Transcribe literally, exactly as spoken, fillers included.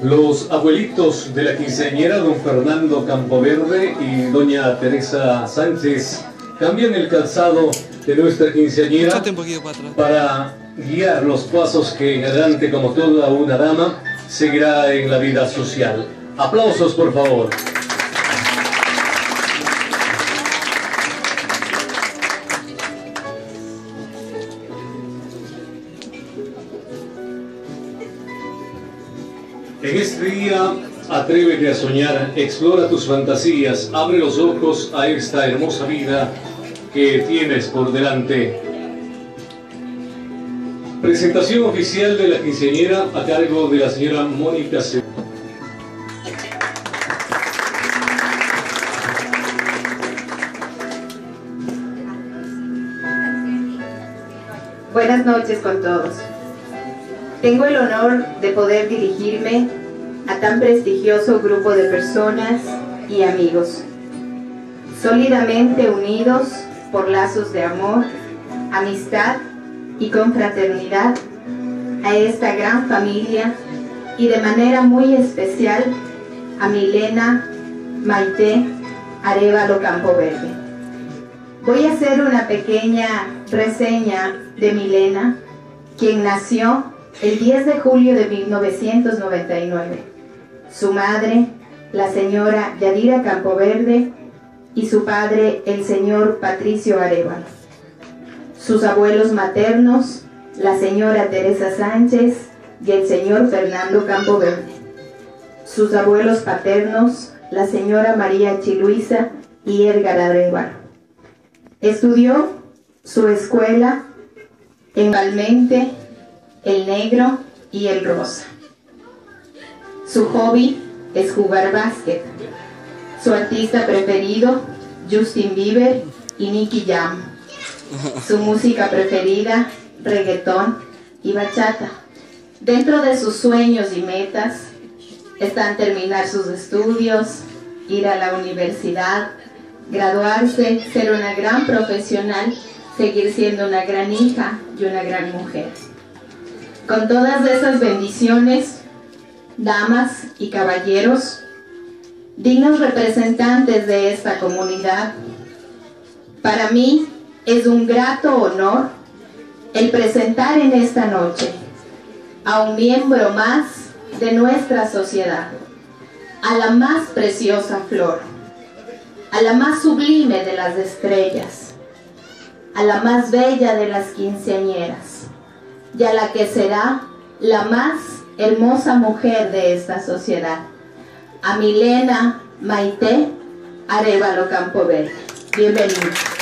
Los abuelitos de la quinceañera, don Fernando Campoverde y doña Teresa Sánchez, cambian el calzado de nuestra quinceañera para guiar los pasos que en adelante, como toda una dama, seguirá en la vida social. Aplausos, por favor. En este día, atrévete a soñar, explora tus fantasías, abre los ojos a esta hermosa vida que tienes por delante. Presentación oficial de la quinceañera a cargo de la señora Mónica C. Buenas noches con todos. Tengo el honor de poder dirigirme a tan prestigioso grupo de personas y amigos, sólidamente unidos por lazos de amor, amistad y confraternidad, a esta gran familia y de manera muy especial a Milena Maite Arévalo Campoverde. Voy a hacer una pequeña reseña de Milena, quien nació el diez de julio de mil novecientos noventa y nueve. Su madre, la señora Yadira Campoverde, y su padre, el señor Patricio Arévalo. Sus abuelos maternos, la señora Teresa Sánchez y el señor Fernando Campoverde. Sus abuelos paternos, la señora María Chiluisa y Edgar Arévalo. Estudió su escuela en Valmente, El Negro y El Rosa. Su hobby es jugar básquet. Su artista preferido, Justin Bieber y Nicky Jam. Su música preferida, reggaetón y bachata. Dentro de sus sueños y metas están terminar sus estudios, ir a la universidad, graduarse, ser una gran profesional, seguir siendo una gran hija y una gran mujer. Con todas esas bendiciones, damas y caballeros, dignos representantes de esta comunidad, para mí es un grato honor el presentar en esta noche a un miembro más de nuestra sociedad, a la más preciosa flor, a la más sublime de las estrellas, a la más bella de las quinceañeras y a la que será la más hermosa mujer de esta sociedad, a Milena Maite Arévalo Campoverde. Bienvenida.